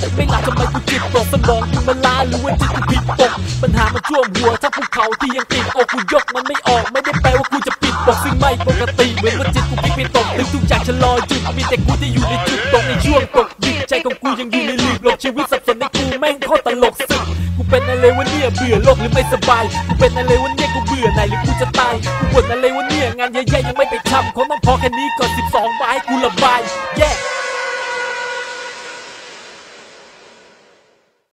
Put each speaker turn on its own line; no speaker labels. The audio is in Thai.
ไม่หลับทำไมกูจิตตกสมองกูมันล้าหรือว่าจิตกูผิดปกปัญหามันท่วมหัวถ้าภูเขาที่ยังติดอกกูยกมันไม่ออกไม่ได้แปลว่ากูจะปิดปกซึ่งไม่ปกติเหมือนว่าจิตกูพลิกไปตกถึงทุกอย่างชะลอจุดมีแต่กูที่อยู่ในจุดตกในช่วงตกดิใจของกูยังอยู่ในหลืบหลบชีวิตสับสนในกูแม่งโคตรตลกสึกกูเป็นอะไรวะเนี่ยเบื่อโลกหรือไม่สบายกูเป็นอะไรวะเนี่ยกูเบื่อไหนหรือกูจะตายกูบ่นอะไรวะเนี่ยงานใหญ่ๆยังไม่ไปทำคงต้องพอแค่นี้ก่อน12 บายกูระบายแย่